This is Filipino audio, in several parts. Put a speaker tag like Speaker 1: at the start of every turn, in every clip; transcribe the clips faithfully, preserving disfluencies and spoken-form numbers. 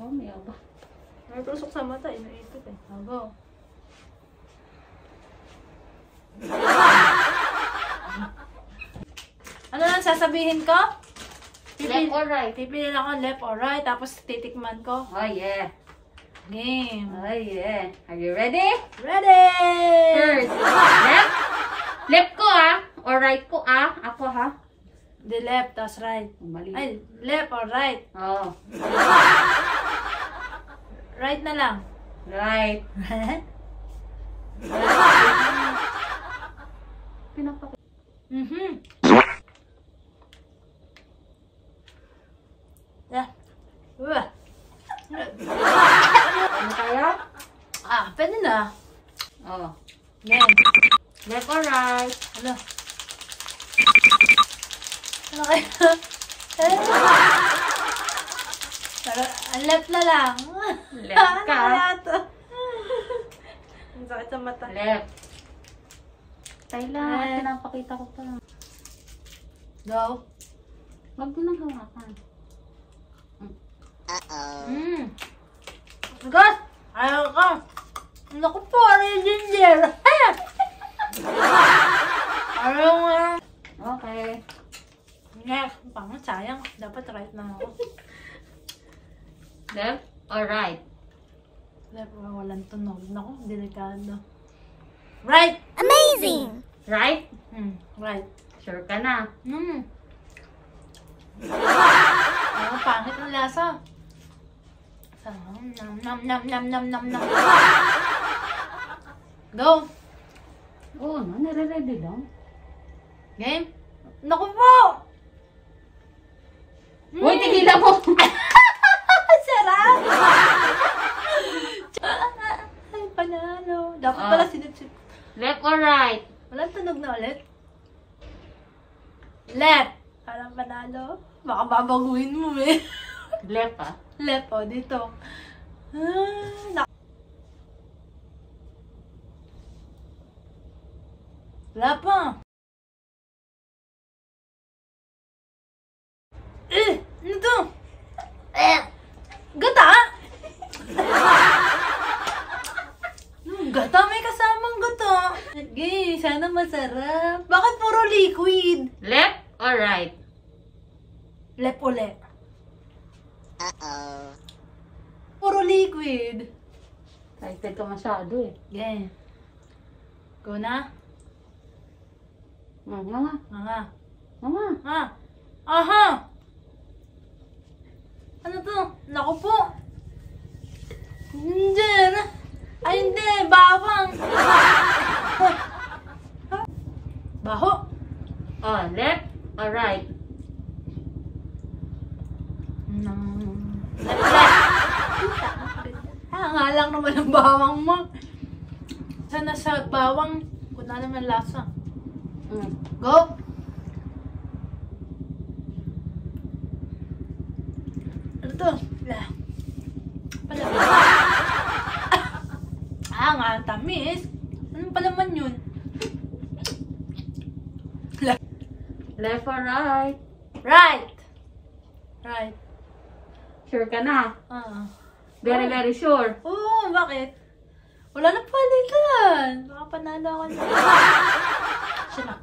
Speaker 1: Mamaya ba?
Speaker 2: May tusok sa mata, inaipit eh. Oh, go. Ano lang sasabihin ko?
Speaker 1: Left or right?
Speaker 2: Pipili ako left or right, tapos titikman ko.
Speaker 1: Oh yeah.
Speaker 2: Game.
Speaker 1: Oh yeah. Are you ready?
Speaker 2: Ready!
Speaker 1: First, left. Left ko ah. Or right ko ah. Ako ha.
Speaker 2: The left, tas right.
Speaker 1: Mali.
Speaker 2: Ay, left or right?
Speaker 1: Oh.
Speaker 2: Right na lang.
Speaker 1: Right. Pinapakita.
Speaker 2: Mhm. Yeah. Uh.
Speaker 1: Ano tayo?
Speaker 2: Ah, pwede na.
Speaker 1: Oh.
Speaker 2: Yan.
Speaker 1: Left or right?
Speaker 2: Ano? Ano kaya? Pero, ang left na lang.
Speaker 1: Left ka.
Speaker 2: Ano kaya to? Ang sakit sa mata.
Speaker 1: Left. Tayo lang.
Speaker 2: Left.
Speaker 1: Pinapakita ko pa.
Speaker 2: Go.
Speaker 1: Huwag mo nang hawakan.
Speaker 2: Uh-oh. Hmm. Gas! Ayaw ka. Naku po, ano yung ginger? Ayaw nga.
Speaker 1: Okay.
Speaker 2: Next. Pangat, sayang. Dapat right na ako.
Speaker 1: Left or right?
Speaker 2: Left, walang tunog. Naku, delikado. Right!
Speaker 3: Amazing!
Speaker 1: Right?
Speaker 2: Hmm, right.
Speaker 1: Sure ka na?
Speaker 2: Hmm. Ayaw, pangit ang lasa. Nam, nam, nam, nam, nam, nam, nam. Go!
Speaker 1: Oo, no, nare-ready lang.
Speaker 2: Game? Naku po!
Speaker 1: Uy, tigilan mo!
Speaker 2: Sarap! Ay, panalo. Dapat
Speaker 1: Ah.
Speaker 2: pala sinip-sip.
Speaker 1: Left or right?
Speaker 2: Walang tunog na ulit. Left! Parang panalo. Baka babaguhin mo eh.
Speaker 1: Left ah?
Speaker 2: Left o, dito. Ah, nak- Wala pa. Eh! Ano to? Eh! Gata? Hmm, gata? May kasamang gata. Okay, sana masarap. Bakit puro liquid?
Speaker 1: Left or right?
Speaker 2: Left ulit.
Speaker 3: Uh-oh.
Speaker 2: Puro liquid.
Speaker 1: Excited ka masyado eh.
Speaker 2: Okay. Go na.
Speaker 1: Hmm, nga nga.
Speaker 2: Nga.
Speaker 1: Nga nga.
Speaker 2: Ha? Aha! Ano to? Naku po! Hindi! Ay, hindi! Bawang! Baho!
Speaker 1: Oh, left or right?
Speaker 2: Mm, left, left! Ah, nga lang naman ang bawang mo. Sana sa bawang, kung na naman lasa.
Speaker 1: Mm.
Speaker 2: Go! Ano to? La. Pala. Ah, nga, ang tamis. Anong palaman yun? La.
Speaker 1: Left or right?
Speaker 2: Right! Right.
Speaker 1: Sure ka na?
Speaker 2: Ah.
Speaker 1: Very, very sure.
Speaker 2: Oo, bakit? Wala na palitan. Baka panalo ako na. Siya na.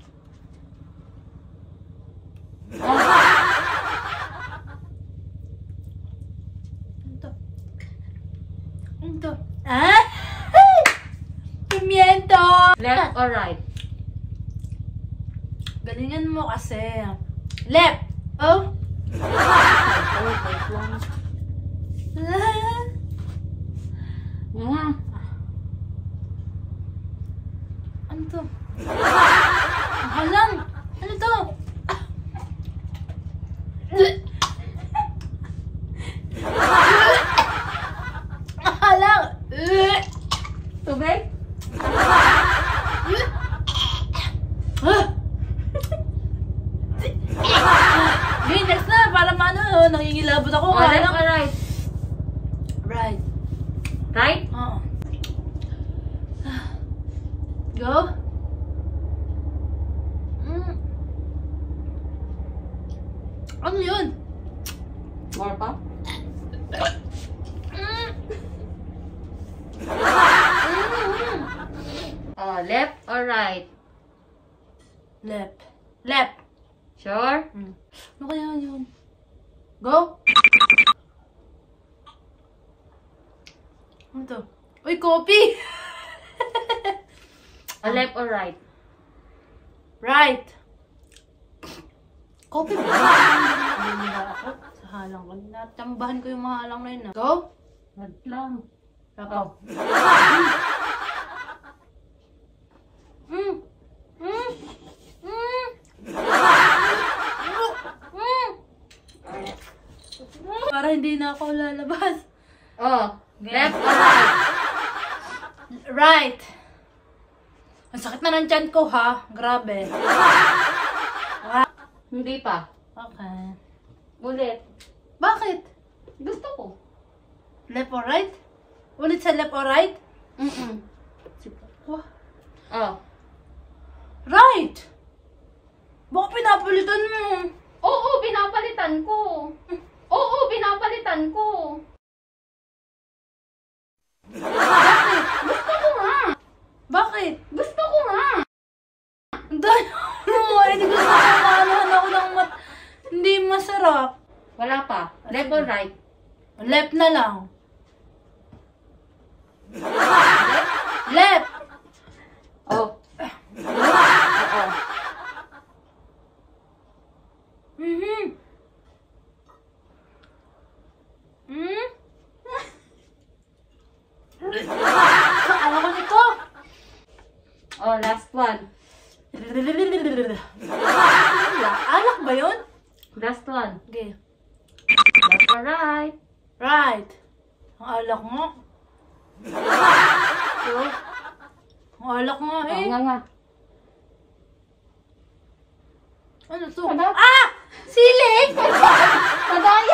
Speaker 2: Ano to? Ano to? Ah? Pimiento!
Speaker 1: Left or right?
Speaker 2: Galingan mo kasi. Left! Oh?
Speaker 1: Oh, wait lang.
Speaker 2: Ah.
Speaker 1: Nga nga.
Speaker 2: Ano to? Halang! Ano to? Halang!
Speaker 1: Tubig?
Speaker 2: Okay, next na. Para maano, nangingilabot ako.
Speaker 1: Oh, left Oh, left or right?
Speaker 2: Left. Left.
Speaker 1: Sure?
Speaker 2: Hmm. Ano kaya yun? Go! Ano to? Uy, copy!
Speaker 1: Oh, left or right?
Speaker 2: Right. Copy ba? Hindi na ako. Sa halang ko. Natambahan ko yung mga halang na yun. ah. Go!
Speaker 1: Wag lang.
Speaker 2: Ako. Mm. Mm. Mm. Para hindi na ako lalabas.
Speaker 1: Oh, left or right?
Speaker 2: Right. Ang sakit na ng tiyan ko, ha? Grabe.
Speaker 1: Hindi pa.
Speaker 2: Okay.
Speaker 1: Ulit.
Speaker 2: Bakit?
Speaker 1: Gusto ko.
Speaker 2: Left or right? Ulit sa left or right?
Speaker 1: Mm-mm.
Speaker 2: Wah.
Speaker 1: Oh.
Speaker 2: Right! Baka pinapalitan mo.
Speaker 1: Oo, pinapalitan ko. Oo, pinapalitan ko.
Speaker 2: Bakit?
Speaker 1: Gusto ko nga.
Speaker 2: Bakit?
Speaker 1: Gusto ko nga.
Speaker 2: Ang dahil mo, hindi ko na kumakaluhan ako ng mat... Hindi masarap.
Speaker 1: Wala pa. Left or right?
Speaker 2: Left na lang.
Speaker 1: Left?
Speaker 2: Left!
Speaker 1: Oh. Oo.
Speaker 2: Mhm. Hmm? Kaya ko nito.
Speaker 1: Oh, last one.
Speaker 2: Alak ba yun?
Speaker 1: Last one.
Speaker 2: Okay.
Speaker 1: Left or right?
Speaker 2: Right. Ang alak mo. Oh. Ang alak nga
Speaker 1: Oh,
Speaker 2: eh.
Speaker 1: nga nga.
Speaker 2: Ano to?
Speaker 1: Ano?
Speaker 2: Ah! Siling!
Speaker 1: Madaya!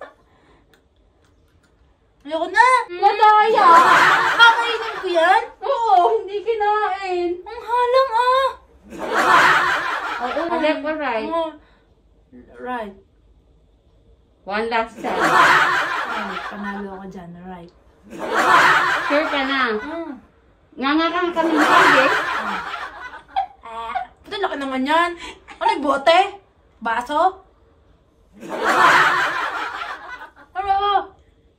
Speaker 2: Ayoko na.
Speaker 1: Madaya!
Speaker 2: Kakainin ko yan?
Speaker 1: Oo, hindi kinain.
Speaker 2: Ang halang ah.
Speaker 1: Oo, left or right?
Speaker 2: Oh. Right.
Speaker 1: One last time.
Speaker 2: Ay, panalo ako dyan. Right.
Speaker 1: Sure ka na?
Speaker 2: Mm.
Speaker 1: Nga nga kang kami hindi.
Speaker 2: Ah, puto laki naman yan. Ano yung bote? Baso? Ano?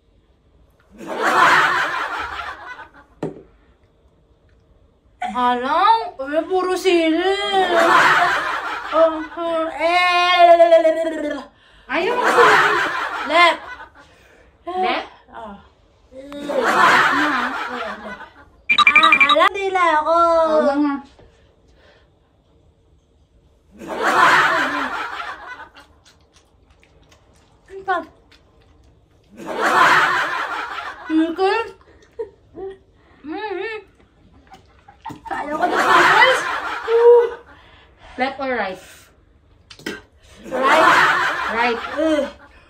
Speaker 2: Halang? Uy, puro sili. Oh, oh, eh.
Speaker 1: Ayaw mo kasi.
Speaker 2: Left.
Speaker 1: Left?
Speaker 2: Ah.
Speaker 1: Left na.
Speaker 2: Ah, halang nila ako.
Speaker 1: Oo nga nga.
Speaker 2: Ano pa? Pickles? Mm-hmm. Kaya ko na pickles?
Speaker 1: Left or right?
Speaker 2: Right?
Speaker 1: Right.
Speaker 2: Uh.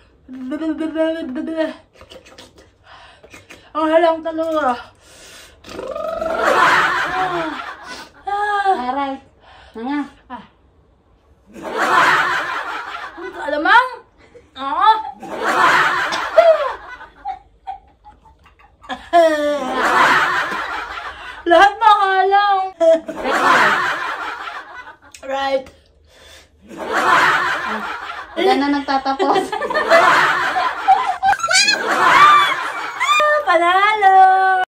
Speaker 2: Ang halang talaga.
Speaker 1: Ah, right. Nga nga.
Speaker 2: Ah. Alamang? Oo. Lahat makalang. Right.
Speaker 1: Wala na nagtatapos.
Speaker 2: Panalo!